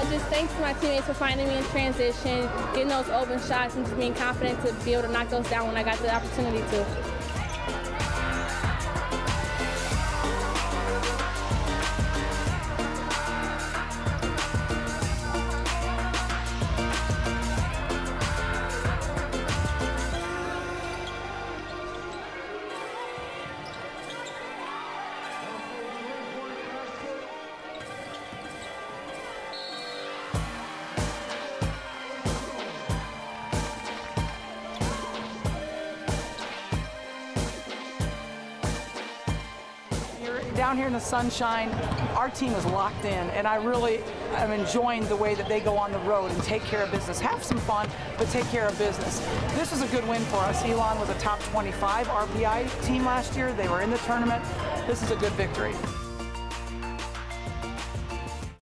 just thanks to my teammates for finding me in transition, getting those open shots, and just being confident to be able to knock those down when I got the opportunity to. Down here in the sunshine, our team is locked in, and I really am enjoying the way that they go on the road and take care of business. Have some fun, but take care of business. This is a good win for us. Elon was a top 25 RPI team last year. They were in the tournament. This is a good victory.